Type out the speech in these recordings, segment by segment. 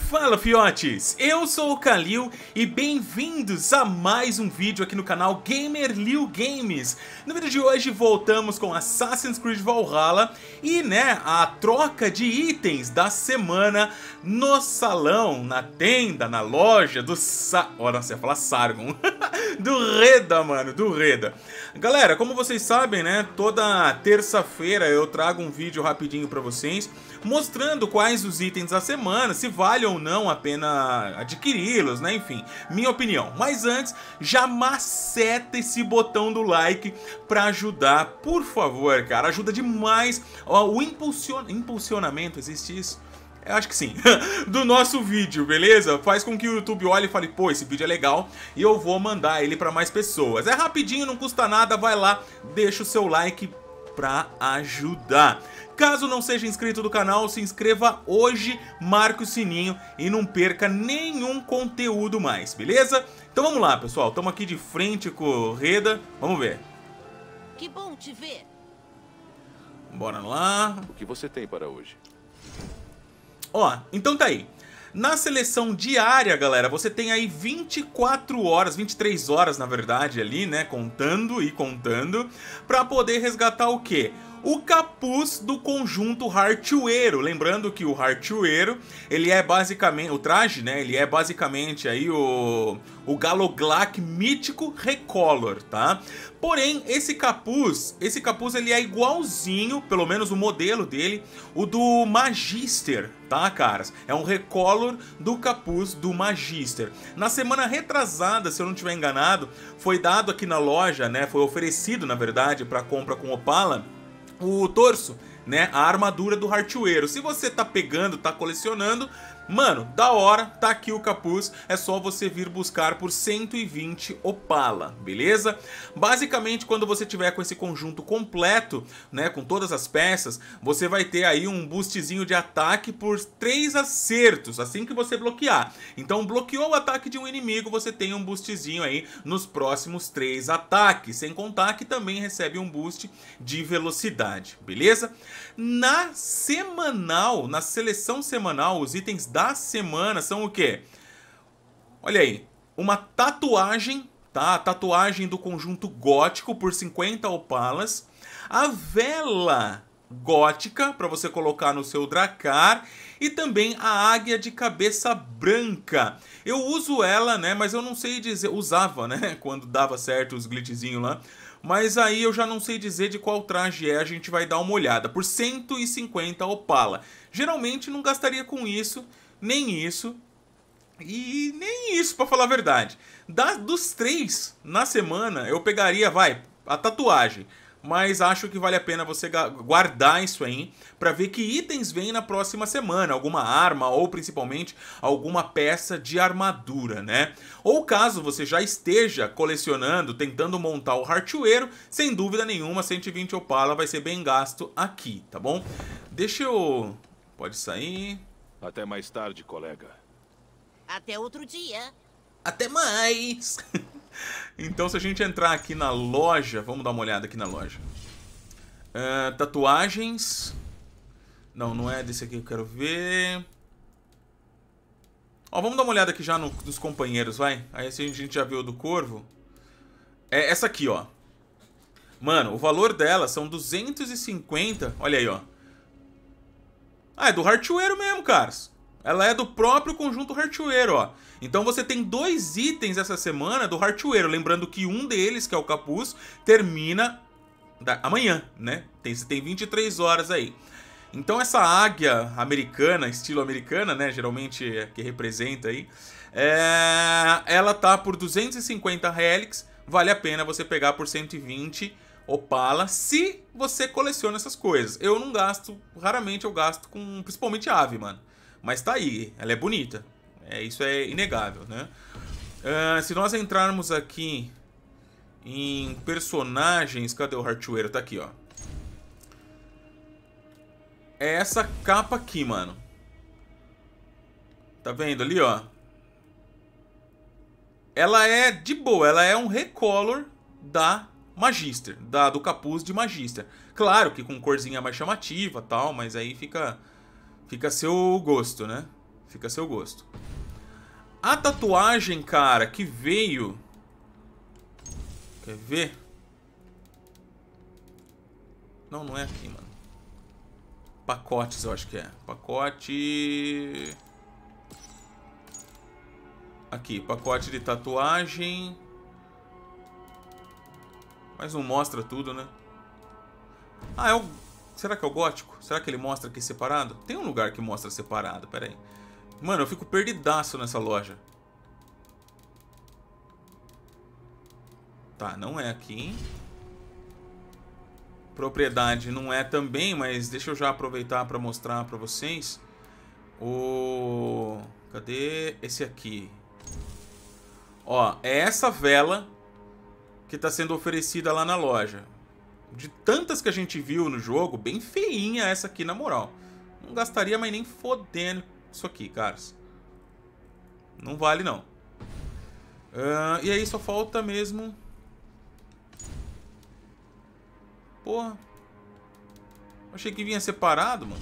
Fala fiotes, eu sou o Kalil e bem-vindos a mais um vídeo aqui no canal GamerLil Games. No vídeo de hoje voltamos com Assassin's Creed Valhalla e a troca de itens da semana no salão, na tenda, na loja do nossa, ia falar Sargon. Do Reda, mano, do Reda. Galera, como vocês sabem, toda terça-feira eu trago um vídeo rapidinho pra vocês mostrando quais os itens da semana, se vale ou não a pena adquiri-los, enfim, minha opinião. Mas antes, já maceta esse botão do like pra ajudar, por favor, cara, ajuda demais o impulsionamento, existe isso? Eu acho que sim, do nosso vídeo, beleza? Faz com que o YouTube olhe e fale, pô, esse vídeo é legal e eu vou mandar ele pra mais pessoas. É rapidinho, não custa nada, vai lá, deixa o seu like pra ajudar. Caso não seja inscrito do canal, se inscreva hoje, marque o sininho e não perca nenhum conteúdo mais, beleza? Então vamos lá, pessoal, estamos aqui de frente com o Reda, vamos ver. Que bom te ver. Bora lá. O que você tem para hoje? Ó, então tá aí. Na seleção diária, galera, você tem aí 24 horas, 23 horas na verdade ali, contando e contando, pra poder resgatar o quê? O capuz do conjunto Hartueiro. Lembrando que o Hartueiro, ele é basicamente, o traje, ele é basicamente aí o Galoglac mítico Recolor, tá? Porém, esse capuz ele é igualzinho, pelo menos o modelo dele, o do Magister, tá, caras? É um Recolor do capuz do Magister. Na semana retrasada, se eu não estiver enganado, foi dado aqui na loja, foi oferecido, na verdade, para compra com Opala, o torso, a armadura do Hartueiro. Se você tá pegando, tá colecionando, mano, da hora, tá aqui o capuz, é só você vir buscar por 120 Opala, beleza? Basicamente, quando você tiver com esse conjunto completo, com todas as peças, você vai ter aí um boostzinho de ataque por 3 acertos, assim que você bloquear. Então, bloqueou o ataque de um inimigo, você tem um boostzinho aí nos próximos 3 ataques, sem contar que também recebe um boost de velocidade, beleza? Na semanal, na seleção semanal, os itens da semana são o quê? Olha aí, uma tatuagem, tá? A tatuagem do conjunto gótico por 50 opalas. A vela gótica para você colocar no seu Dracar. E também a águia de cabeça branca. Eu uso ela, mas eu não sei dizer... Usava, quando dava certo os glitchzinhos lá. Mas aí eu já não sei dizer de qual traje é, a gente vai dar uma olhada. Por 150 Opala. Geralmente não gastaria com isso, nem isso e nem isso, pra falar a verdade. Dos 3 na semana, eu pegaria, a tatuagem. Mas acho que vale a pena você guardar isso aí pra ver que itens vem na próxima semana. Alguma arma ou principalmente alguma peça de armadura, Ou caso você já esteja colecionando, tentando montar o Hartueiro, sem dúvida nenhuma, 120 Opala vai ser bem gasto aqui, tá bom? Deixa eu... Pode sair. Até mais tarde, colega. Até outro dia. Até mais! Então, se a gente entrar aqui na loja, vamos dar uma olhada aqui na loja. Tatuagens. Não é desse aqui que eu quero ver. Ó, vamos dar uma olhada aqui já nos companheiros, vai. Aí se a gente já viu do Corvo. É essa aqui, ó. Mano, o valor dela são 250. Olha aí, ó. Ah, é do Hartueiro mesmo, caras. Ela é do próprio conjunto Hartueiro, ó. Então você tem 2 itens essa semana do Hartueiro. Lembrando que um deles, que é o capuz, termina amanhã, Você tem 23 horas aí. Então essa águia americana, estilo americana, geralmente é que representa aí, ela tá por 250 Helix. Vale a pena você pegar por 120 Opala, se você coleciona essas coisas. Eu não gasto, raramente eu gasto com, principalmente ave, mano. Mas tá aí, ela é bonita. Isso é inegável, se nós entrarmos aqui em personagens... Cadê o Hartueiro? Tá aqui, ó. É essa capa aqui, mano. Tá vendo ali, ó? Ela é de boa, ela é um recolor da Magister, do capuz de Magister. Claro que com corzinha mais chamativa e tal, mas aí fica a seu gosto, Fica a seu gosto. A tatuagem, cara, que veio... Quer ver? Não, não é aqui, mano. Pacotes, eu acho que é. Pacote... Aqui, pacote de tatuagem. Mas não mostra tudo, né? Ah, é o... Será que é o gótico? Será que ele mostra aqui separado? Tem um lugar que mostra separado, pera aí. Mano, eu fico perdidaço nessa loja. Tá, não é aqui. Propriedade não é também, mas deixa eu já aproveitar pra mostrar pra vocês. Cadê esse aqui? Ó, é essa vela que tá sendo oferecida lá na loja. De tantas que a gente viu no jogo, bem feinha essa aqui, na moral. Não gastaria mais nem fodendo isso aqui, caras. Não vale, não. E aí só falta mesmo... Porra. Achei que vinha separado, mano.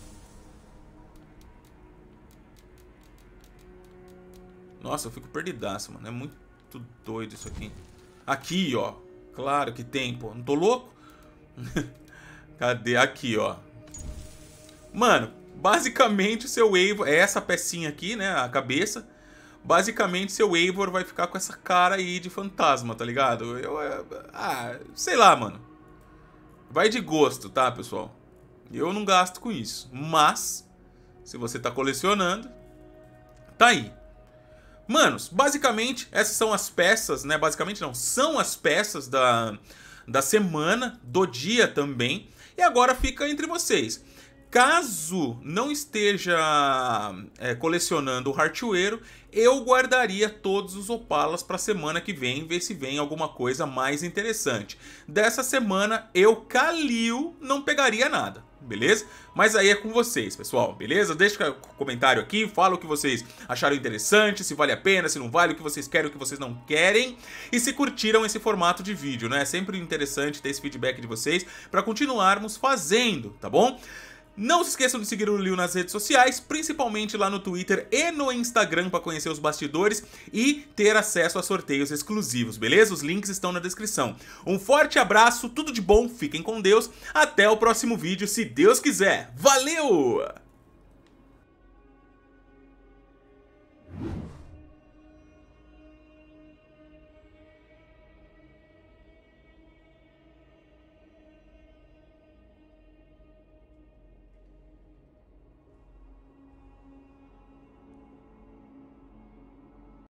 Nossa, eu fico perdidaço, mano. É muito doido isso aqui. Aqui, ó. Claro que tem, pô. Não tô louco? Cadê? Aqui, ó. Mano, basicamente o seu Eivor... É essa pecinha aqui, né? A cabeça. Basicamente seu Eivor vai ficar com essa cara aí de fantasma, tá ligado? Sei lá, mano. Vai de gosto, tá, pessoal? Eu não gasto com isso. Mas, se você tá colecionando, tá aí. Manos, basicamente, essas são as peças, né? Basicamente não, são as peças da semana, do dia também. E agora fica entre vocês. Caso não esteja colecionando o Hartueiro, eu guardaria todos os Opalas para a semana que vem, ver se vem alguma coisa mais interessante. Dessa semana, eu, Kalil, não pegaria nada, beleza? Mas aí é com vocês, pessoal, beleza? Deixa um comentário aqui, fala o que vocês acharam interessante, se vale a pena, se não vale, o que vocês querem, o que vocês não querem. E se curtiram esse formato de vídeo, né? É sempre interessante ter esse feedback de vocês para continuarmos fazendo, tá bom? Não se esqueçam de seguir o Lil nas redes sociais, principalmente lá no Twitter e no Instagram para conhecer os bastidores e ter acesso a sorteios exclusivos, beleza? Os links estão na descrição. Um forte abraço, tudo de bom, fiquem com Deus, até o próximo vídeo, se Deus quiser. Valeu!